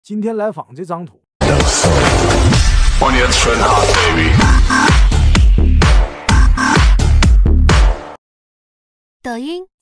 今天来仿这张图。 抖音